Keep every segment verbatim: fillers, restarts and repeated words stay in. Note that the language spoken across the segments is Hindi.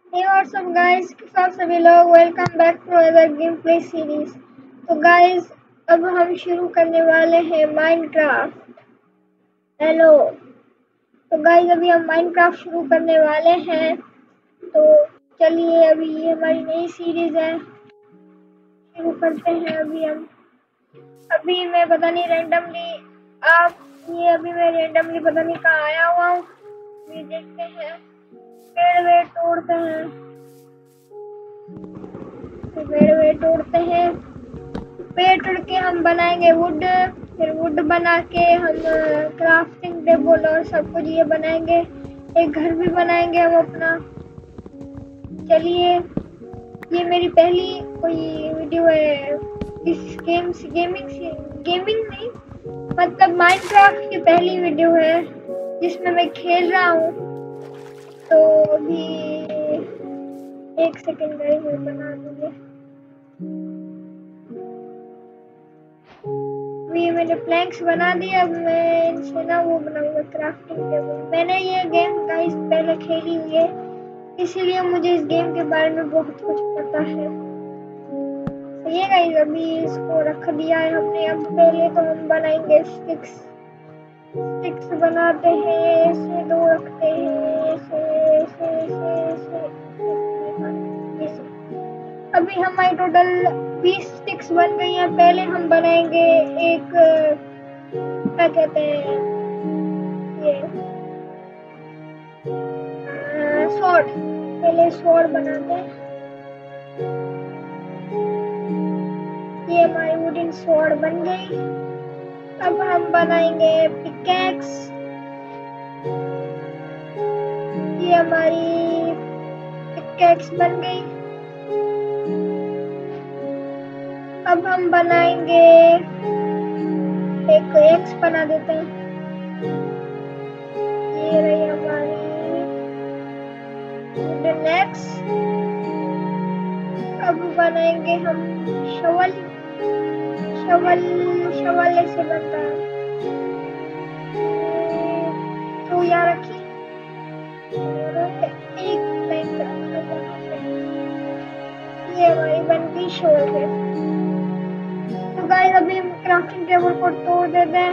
Hey, what's up guys? सब सभी लोग welcome back to other gameplay series. तो गाइस अब हम शुरू करने वाले हैं माइनक्राफ्ट। हेलो। तो गाइस अभी हम माइनक्राफ्ट शुरू करने वाले हैं। तो चलिए अभी ये हमारी नई सीरीज है, शुरू करते हैं। अभी हम अभी मैं पता नहीं रैंडमली आप ये अभी मैं रैंडमली पता नहीं कहाँ आया हुआ हूँ। ये देखते हैं, पेड़ वेड़ तोड़ते हैं, पेड़ वेड़ तोड़ते हैं। पेड़ तोड़ के हम बनाएंगे वुड, फिर वुड बना के हम क्राफ्टिंग टेबल और सब कुछ ये बनाएंगे। एक घर भी बनाएंगे हम अपना। चलिए, ये मेरी पहली कोई वीडियो है इस गेम से, गेमिंग से गेमिंग नहीं मतलब माइनक्राफ्ट की पहली वीडियो है जिसमें मैं खेल रहा हूँ। तो अभी एक सेकेंड गाइस मैं बना दूंगी। ये मैंने प्लैंक्स बना दिया। अब मैं इनसे ना वो बनाऊंगा क्राफ्टिंग टेबल। मैंने ये गेम गाइस पहले खेली हुई है, इसीलिए मुझे इस गेम के बारे में बहुत कुछ पता है। तो ये गाइस अभी इसको रख दिया है हमने। अब पहले तो हम बनाएंगे स्टिक्स। स्टिक्स बनाते हैं, ऐसे दो रखते हैं, ऐसे ऐसे ऐसे ऐसे ऐसे। अभी हमारी टोटल बीस स्टिक्स बन गई हैं। पहले हम बनाएंगे एक क्या कहते हैं ये स्वॉर्ड। पहले स्वॉर्ड बनाते हैं। ये हमारी वुडन स्वॉर्ड बन गई। अब हम बनाएंगे पिकैक्स। ये हमारी पिकैक्स बन गई। अब हम बनाएंगे एक एक्स बना देते हैं। ये रही हमारी वुडन एक्स। अब बनाएंगे हम शवल। शवल शवल ऐसे बनता है। तो यहाँ रखी एक लाइन ये हमारी बन गई शवल है। तो गाइस अभी हम क्राफ्टिंग टेबल को तोड़ देते हैं।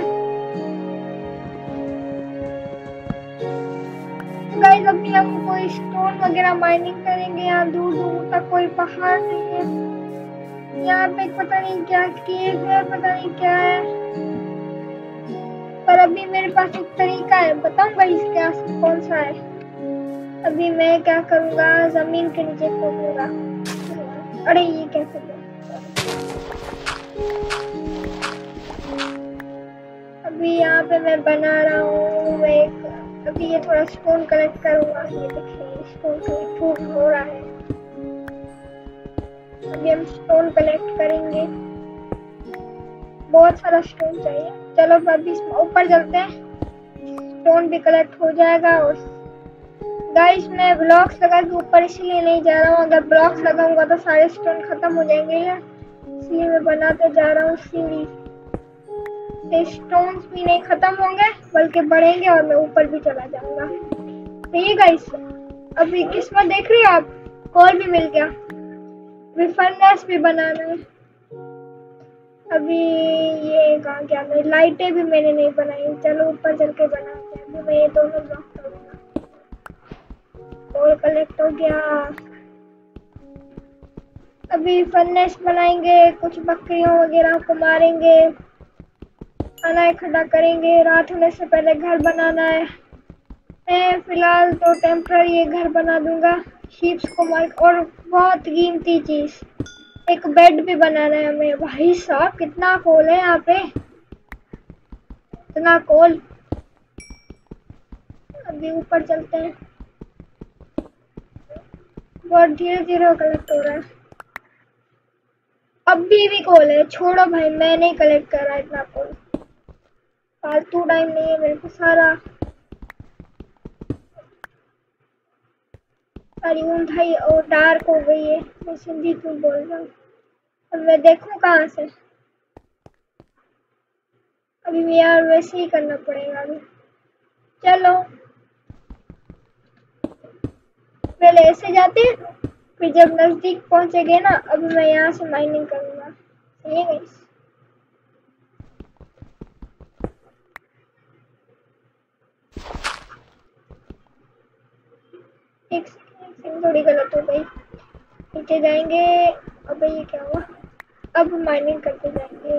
गाइस अभी हम कोई स्टोन वगैरह माइनिंग करेंगे। यहाँ दूर दूर तक कोई पहाड़ नहीं है। यहाँ पे पता नहीं क्या केव है, पता नहीं क्या है, पर अभी मेरे पास एक तरीका है, बताऊंगा इसके आस कौन सा है। अभी मैं क्या करूँगा, जमीन के नीचे खोदूंगा। अरे ये कैसे है? अभी यहाँ पे मैं बना रहा हूँ एक। अभी ये थोड़ा स्टोन कलेक्ट करूँगा। ये देखिए स्टोन कलेक्ट हो रहा है। अभी हम स्टोन कलेक्ट करेंगे। बहुत सारा स्टोन चाहिए। चलो अभी ऊपर चलते हैं, स्टोन भी कलेक्ट हो जाएगा। और गाइस मैं ब्लॉक्स लगा के ऊपर इसलिए नहीं जा रहा हूँ, अगर ब्लॉक्स लगाऊंगा तो सारे स्टोन खत्म हो जाएंगे, इसलिए मैं बनाते जा रहा हूँ सीढ़ी। स्टोन्स भी नहीं खत्म होंगे बल्कि बढ़ेंगे और मैं ऊपर भी चला जाऊंगा। तो ये गाइस अभी किस्मत देख रही हो आप, कॉल भी मिल गया। अभी फर्नेस भी बनाना है। अभी ये कहाँ गया, मैं लाइटें भी मैंने नहीं बनाई। चलो ऊपर चल के बनाते हैं। अभी मैं ये दोनों ब्लॉक करूंगा। कॉल कलेक्ट हो गया। अभी फर्नेस बनाएंगे, कुछ बकरियों वगैरह को मारेंगे, खाना इकट्ठा करेंगे। रात होने से पहले घर बनाना है। मैं फिलहाल तो टेम्पररी ये घर बना दूंगा शीप्स को मार। और बहुत कीमती चीज एक बेड भी बनाना है हमें। भाई साहब कितना कोल है यहाँ पे, इतना कोल। अभी ऊपर चलते हैं। बहुत धीरे धीरे कलेक्ट हो रहा है। अभी भी कोल है, छोड़ो भाई, मैं नहीं कलेक्ट कर रहा इतना कोल, फालतू टाइम नहीं है मेरे को। सारा सारी ऊंधाई और डार्क हो गई है। मैं सिंधी क्यों बोल रहा हूँ। अब मैं देखूं कहाँ से। अभी भी यार वैसे ही करना पड़ेगा अभी। चलो पहले ऐसे जाते, फिर जब नजदीक पहुंचेंगे ना, अब मैं यहाँ से माइनिंग करूंगा। सही है गाइस। एक सेकंड, थोड़ी गलत हो गई। नीचे जाएंगे। अबे ये क्या हुआ? अब माइनिंग करते जाएंगे।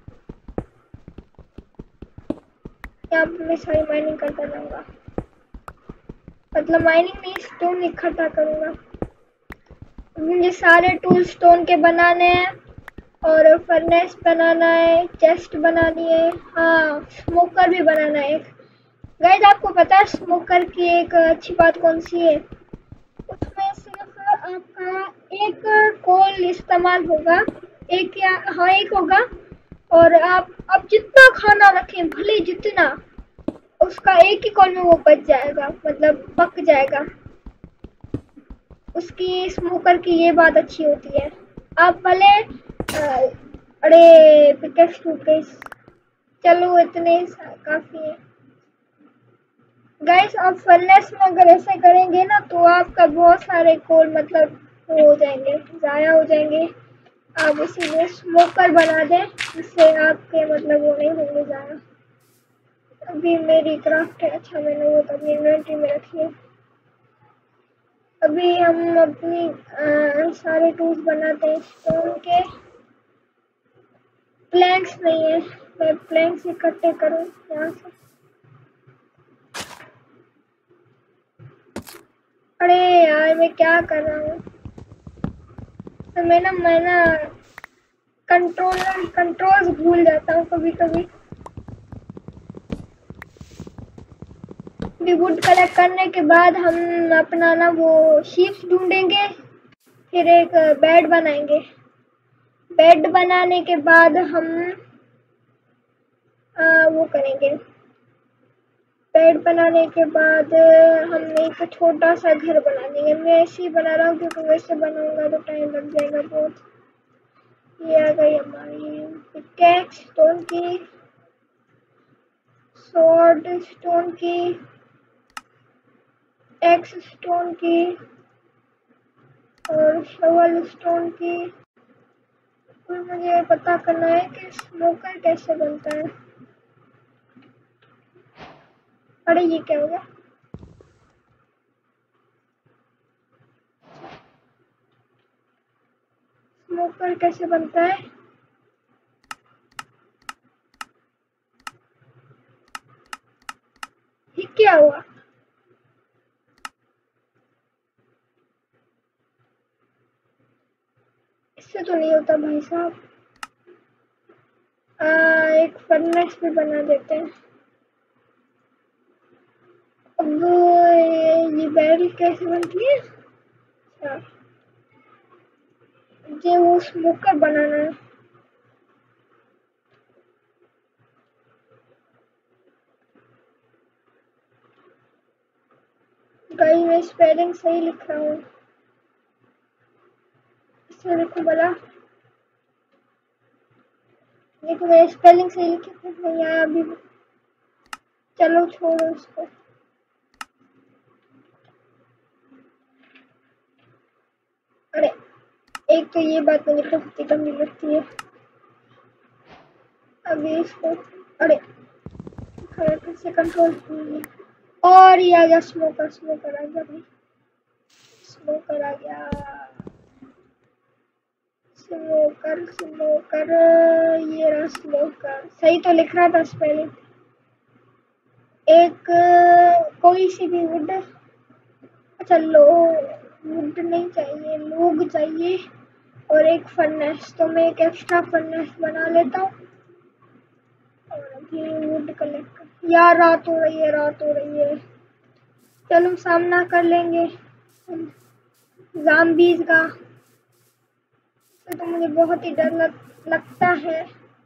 यहाँ पे मैं सारी माइनिंग करता जाऊंगा, मतलब माइनिंग नहीं, स्टोन इकट्ठा करूंगा। मुझे सारे टूल स्टोन के बनाने हैं और फर्नेस बनाना है, चेस्ट बनानी है, हाँ स्मोकर भी बनाना है। गाइस आपको पता है स्मोकर की एक अच्छी बात कौन सी है? उसमें सिर्फ आपका एक कोल इस्तेमाल होगा, एक या हाँ एक होगा, और आप अब जितना खाना रखें भले जितना, उसका एक ही कॉल में वो बच जाएगा, मतलब पक जाएगा। उसकी स्मोकर की ये बात अच्छी होती है। आप भले अरे पिकेक्स टूट गई। चलो इतने काफी है गाइस। आप फर्नेस में अगर ऐसे करेंगे ना तो आपका बहुत सारे कोल मतलब हो जाएंगे, ज़ाया हो जाएंगे। आप इसीलिए स्मोकर बना दें, जिससे आपके मतलब वो नहीं होंगे ज़ाया। अभी मेरी क्राफ्ट है, अच्छा मैंने वो तभी इन्वेंटरी में रखी है। अभी हम अपनी आ, सारे टूल्स बनाते हैं स्टोन के। प्लैंक्स नहीं है, मैं प्लैंक्स इकट्ठे करूँ यहाँ से। अरे यार मैं क्या कर रहा हूँ? तो मैं ना मैं ना कंट्रोल कंट्रोल्स भूल जाता हूँ कभी कभी। वुड कलेक्ट करने के बाद हम अपना ना वो शीप्स ढूंढेंगे, फिर एक बेड बनाएंगे। बेड बनाने के बाद हम आ, वो करेंगे। बेड बनाने के बाद हम एक छोटा सा घर बना देंगे। मैं ऐसे ही बना रहा हूँ क्योंकि वैसे बनाऊंगा तो टाइम लग जाएगा बहुत। ये आ गई हमारी पिकैक्स स्टोन की, स्वॉर्ड स्टोन की, एक्स स्टोन की और शवल स्टोन की। और मुझे पता करना है कि स्मोकर कैसे बनता है। अरे ये क्या हो गया? स्मोकर कैसे बनता है? ये क्या हुआ? इससे तो नहीं होता भाई साहब। एक फर्नेस भी बना देते हैं। अब ये, ये बैरल कैसे बनती है? अच्छा, ये वो स्मोकर बनाना है। गाइस मैं स्पेलिंग सही लिख रहा हूँ, इससे लिखो भला। देखो मैं स्पेलिंग सही लिखी फिर नहीं आया अभी। चलो छोड़ो इसको। अरे एक तो ये बात मुझे कितनी कमी लगती है। अभी इसको अरे फिर से कंट्रोल कीजिए। और ये आ गया स्मोकर, स्मोकर आ गया भाई, स्मोकर आ गया। स्मोकर स्मोकर ये रहा स्मोकर। सही तो लिख रहा था स्पेलिंग। एक कोई सी भी वुड, अच्छा लो वुड नहीं चाहिए, लोग चाहिए, और एक फर्नेस। तो मैं एक एक्स्ट्रा फर्नेस बना लेता हूँ और अभी वुड कलेक्ट कर। यार रात हो रही है, रात हो रही है। चलो सामना कर लेंगे ज़ॉम्बीज़ का। तो मुझे बहुत ही डर लग, लगता है,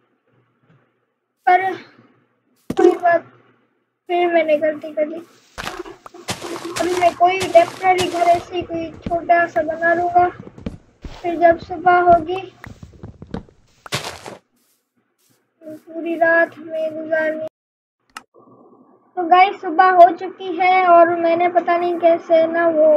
पर कोई बात, फिर मैंने गलती कर ली। अभी मैं कोई टेम्पररी घर ऐसे कोई छोटा सा बना लूँगा, फिर जब सुबह होगी पूरी रात हमें गुजारनी। तो गाइस सुबह हो चुकी है और मैंने पता नहीं कैसे ना वो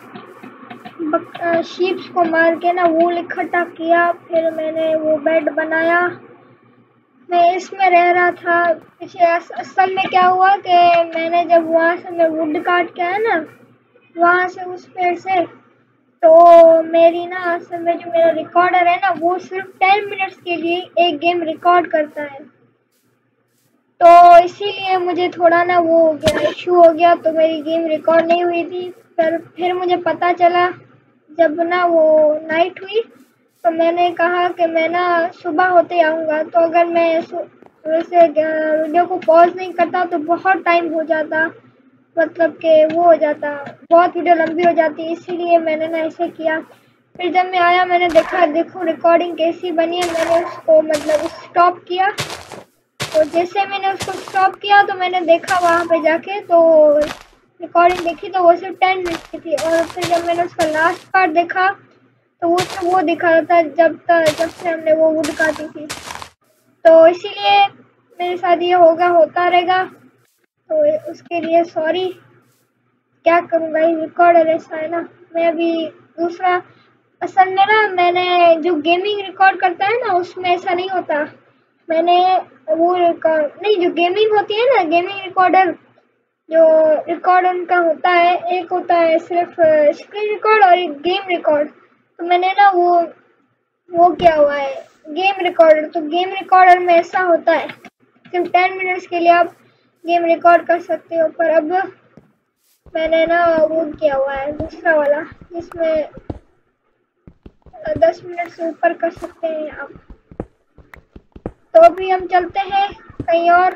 शीप्स को मार के ना वूल इकट्ठा किया। फिर मैंने वो बेड बनाया, मैं इसमें रह रहा था। पीछे असल में क्या हुआ कि मैंने जब वहाँ से मैं वुड काट के आया ना वहाँ से उस पेड़ से, तो मेरी ना असल में जो मेरा रिकॉर्डर है ना वो सिर्फ टेन मिनट्स के लिए एक गेम रिकॉर्ड करता है। तो इसीलिए मुझे थोड़ा ना वो हो गया, इशू हो गया, तो मेरी गेम रिकॉर्ड नहीं हुई थी। पर फिर मुझे पता चला जब ना वो नाइट हुई तो मैंने कहा कि मैं ना सुबह होते आऊँगा। तो अगर मैं वैसे वीडियो को पॉज नहीं करता तो बहुत टाइम हो जाता, मतलब कि वो हो जाता, बहुत वीडियो लंबी हो जाती, इसीलिए मैंने ना ऐसे किया। फिर जब मैं आया मैंने देखा, देखो रिकॉर्डिंग कैसी बनी है। मैंने उसको मतलब स्टॉप किया, तो जैसे मैंने उसको स्टॉप किया तो मैंने देखा वहाँ पे जाके, तो रिकॉर्डिंग देखी तो वो सिर्फ टेन मिनट की थी। और फिर जब मैंने उसका लास्ट पार्ट देखा तो वो तो वो दिखा रहा था जब तक जब से हमने वो वुड काटी थी। तो इसीलिए मेरे साथ ये होगा, होता रहेगा, तो उसके लिए सॉरी। क्या करूँगा, ये रिकॉर्डर ऐसा है ना। मैं अभी दूसरा असल में ना मैंने जो गेमिंग रिकॉर्ड करता है ना उसमें ऐसा नहीं होता। मैंने वो रिकॉर्ड नहीं, जो गेमिंग होती है ना गेमिंग रिकॉर्डर, जो रिकॉर्ड उनका होता है, एक होता है सिर्फ स्क्रीन रिकॉर्ड और एक गेम रिकॉर्ड। तो मैंने ना वो वो क्या हुआ है गेम रिकॉर्डर। तो गेम रिकॉर्डर में ऐसा होता है सिर्फ टेन मिनट्स के लिए आप गेम रिकॉर्ड कर सकते हो। पर अब मैंने ना वो किया हुआ है दूसरा वाला जिसमें दस मिनट से ऊपर कर सकते हैं आप। तो अभी हम चलते हैं कहीं और।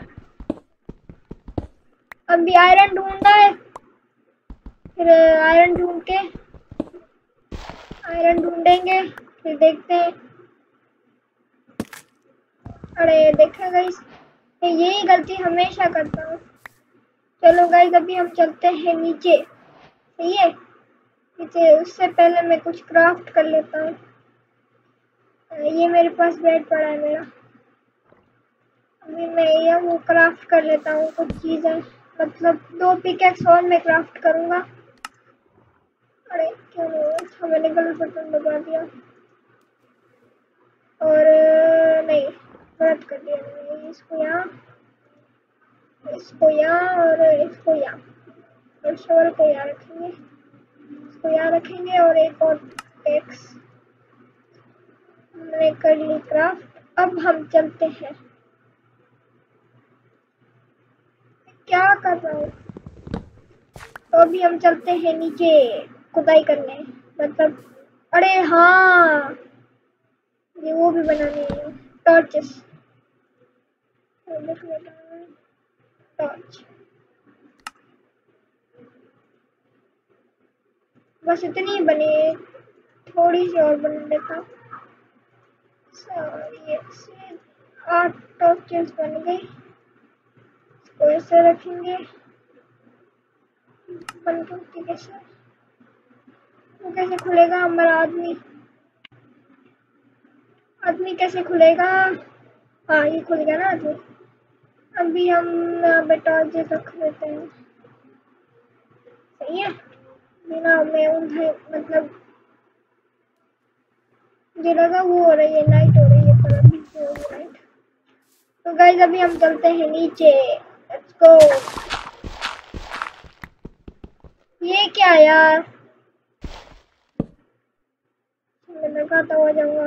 अभी आयरन ढूंढना है, फिर आयरन ढूंढ के आयरन ढूंढेंगे, फिर देखते हैं। अरे देखा गाइस, मैं यही गलती हमेशा करता हूँ। चलो गाइस अभी हम चलते हैं नीचे, सही है। नीचे उससे पहले मैं कुछ क्राफ्ट कर लेता हूँ। ये मेरे पास बेड पड़ा है मेरा, अभी मैं ये वो क्राफ्ट कर लेता हूँ कुछ चीज़ें, मतलब दो पिकेक्स और मैं क्राफ्ट करूँगा। अरे क्यों अच्छा मैंने गलत बटन दबा दिया, और नहीं गलत कर दिया मैंने। इसको यहाँ, इसको यहाँ और इसको यहाँ, और शोर को यहाँ रखेंगे, इसको यहाँ रखेंगे। और एक और पिकेक्स मैंने कर ली क्राफ्ट। अब हम चलते हैं, क्या कर रहा हूँ। तो अभी हम चलते हैं नीचे खुदाई करने, मतलब अरे हाँ ये वो भी बनाने हैं टॉर्चेस। टॉर्च बस इतनी ही बनी, थोड़ी सी और बना देता। ये आठ टॉर्चेस बन गई, इसको ऐसे रखेंगे। बन के कैसे वो कैसे खुलेगा हमारा आदमी, आदमी कैसे खुलेगा। हाँ ये खुल गया ना आदमी। अभी हम टॉर्चेस रख लेते हैं, सही है। बिना मैं उन्हें मतलब मुझे लगा वो हो रही है नाइट हो रही है, पर अभी तो हो रही नाइट। तो गाइस अभी हम चलते हैं नीचे, लेट्स गो। ये क्या यार, मैं लगाता हुआ जाऊंगा,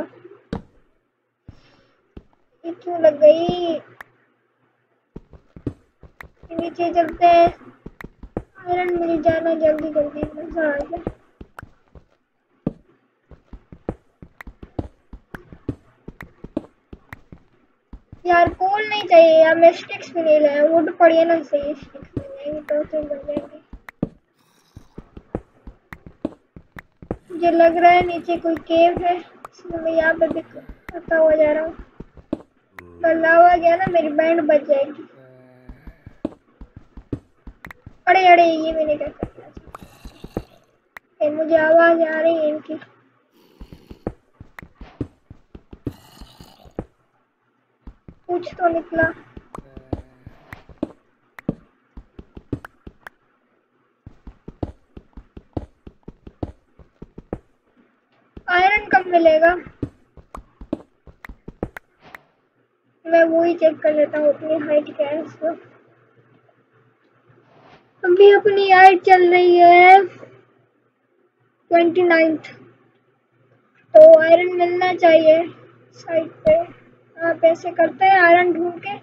ये क्यों लग गई। नीचे चलते हैं, आयरन मिल जाना जल्दी जल्दी, मजा आ गया। यार कोल नहीं चाहिए यार, मैं स्टिक्स भी नहीं लाया, वुड पड़ी ना सही, स्टिक्स मिल जाएंगे तो फिर बन जाएंगे। मुझे लग रहा है नीचे कोई केव है, इसलिए मैं यहाँ पे दिखाता हुआ जा रहा हूँ। पर लावा गया ना मेरी बैंड बच जाएगी। अरे अरे ये मैंने क्या कर दिया, मुझे आवाज आ रही है इनकी। कुछ तो निकला, मिलेगा, मैं वो ही चेक कर लेता हूँ अपनी हाइट क्या है इस वक्त। अभी अपनी हाइट चल रही है ट्वेंटी नाइन्थ, तो आयरन मिलना चाहिए साइड पे। आप ऐसे करते हैं आयरन ढूंढ के।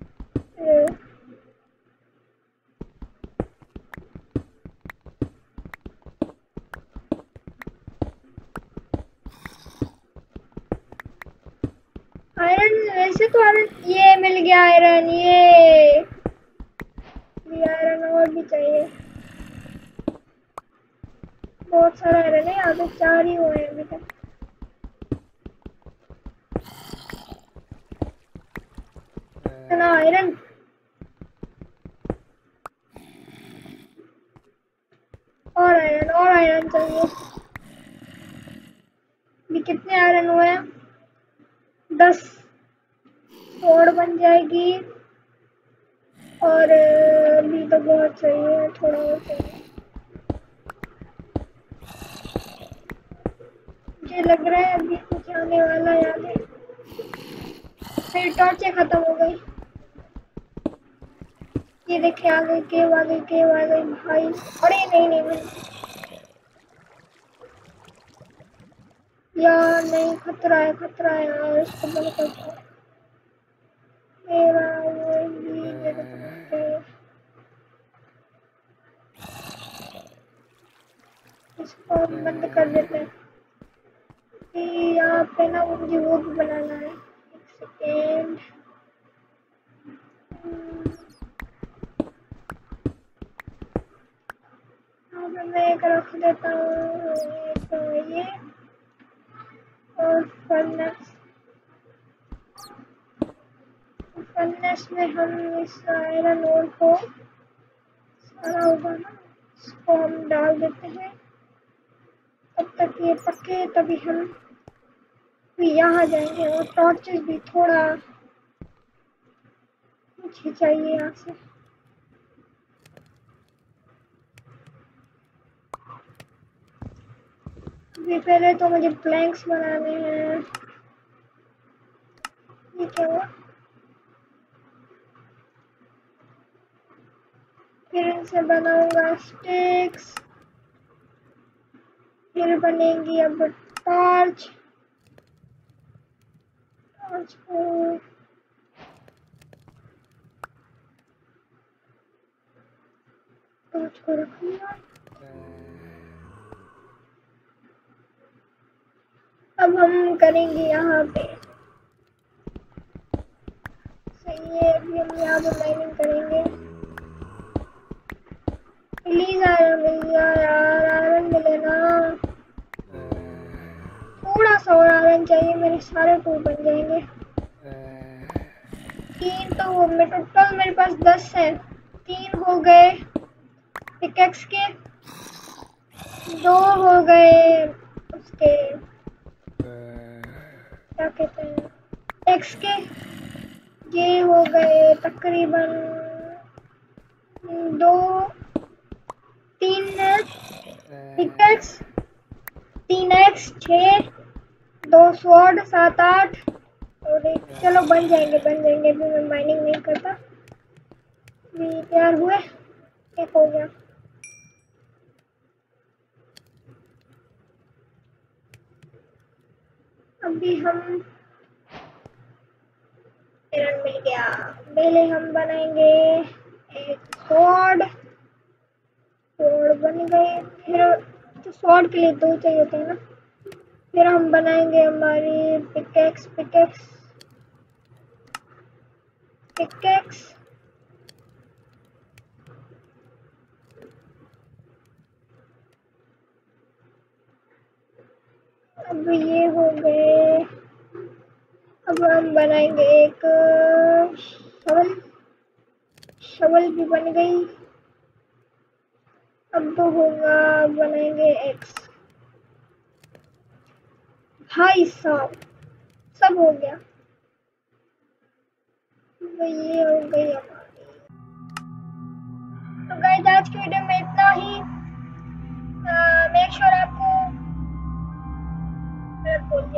आयरन वैसे तो आयरन ये मिल गया, आयरन ये ये आयरन और भी चाहिए, बहुत सारा आयरन है, यहाँ पे चार ही हुए हैं अभी तक। इतना आयरन, और आयरन और आयरन चाहिए। अभी कितने आयरन हुए हैं? दस। और बन जाएगी, और अभी तो बहुत चाहिए, थोड़ा और चाहिए। मुझे लग रहा है अभी कुछ आने वाला है आगे। मेरी टॉर्चें खत्म हो गई। ये देखे आ गई केव, आ गई केव, आ गई भाई। अरे नहीं नहीं नहीं यार, नहीं, खतरा है, खतरा है यार, इसको बंद करता हूँ। मेरा वही मेरे को, इसको बंद कर देते हैं। यहाँ पे ना मुझे वो भी बनाना है, एक सेकेंड। अब मैं एक रख देता हूँ, तो ये और फर्नेस फर्नेस में हम इस आयरन ओर को सारा होगा ना, इसको हम डाल देते हैं। तब तक ये पके, तभी हम भी यहाँ जाएंगे। और टॉर्चेस भी थोड़ा मुझे चाहिए यहाँ से। अभी पहले तो मुझे प्लैंक्स बनाने हैं। ये क्या हुआ? फिर इनसे बनाऊंगा स्टिक्स, फिर बनेगी अब टॉर्च। टॉर्च को टॉर्च को रख लिया। अब हम करेंगे यहाँ पे, सही है। अभी हम यहाँ पे माइनिंग करेंगे। प्लीज आयरन मिल गया यार, आयरन मिले ना, थोड़ा सा और आयरन चाहिए, मेरे सारे टूल बन जाएंगे। तीन तो वो मैं टोटल मेरे पास दस है, तीन हो गए पिकेक्स के, दो हो गए उसके क्या कहते हैं एक्स के, ये हो गए तकरीबन दो, तीन पिकेक्स, तीन एक्स, छः, दो स्वॉर्ड, सात आठ, और एक, चलो बन जाएंगे बन जाएंगे अभी मैं माइनिंग नहीं करता। अभी तैयार हुए, एक हो गया। अभी हम आयरन मिल गया, पहले हम बनाएंगे एक स्वॉर्ड, स्वॉर्ड बन गए। फिर तो स्वॉर्ड के लिए दो चाहिए होते हैं ना। फिर हम बनाएंगे हमारी पिकेक्स, पिकेक्स पिकेक्स अब ये हो गए। अब हम बनाएंगे एक शवल, शवल भी बन गई। अब तो होगा, बनाएंगे एक्स। भाई साहब सब हो गया। तो ये हो गई हमारी। तो गाइस आज की वीडियो में इतना ही। मेक श्योर आपको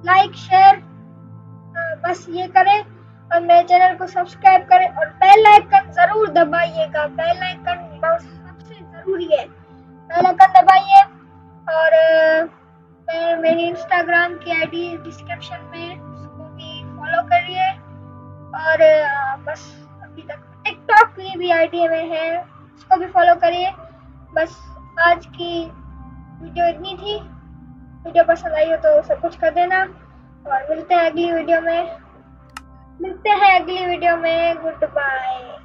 लाइक शेयर बस ये करें और मेरे चैनल को सब्सक्राइब करें और बेल आइकन जरूर दबाइएगा। बेल आइकन बहुत सबसे जरूरी है, बेल आइकन दबाइए। और मैं मेरी इंस्टाग्राम की आईडी डिस्क्रिप्शन में, उसको भी फॉलो करिए। और बस अभी तक टिकटॉक की भी आईडी में है, उसको भी फॉलो करिए। बस आज की वीडियो इतनी थी। वीडियो पसंद आई हो तो सब कुछ कर देना और मिलते हैं अगली वीडियो में मिलते हैं अगली वीडियो में गुड बाय।